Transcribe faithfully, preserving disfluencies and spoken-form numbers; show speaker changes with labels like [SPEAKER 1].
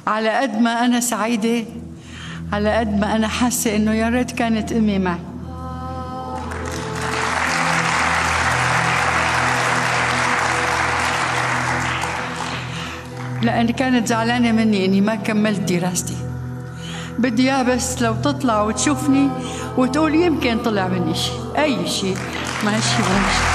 [SPEAKER 1] على قد ما أنا سعيدة، على قد ما أنا حاسة إنه يا ريت كانت أمي معي. لأن كانت زعلانة مني إني ما كملت دراستي. بدي إياها بس لو تطلع وتشوفني وتقول يمكن طلع مني شيء، أي شيء، ماشي ماشي.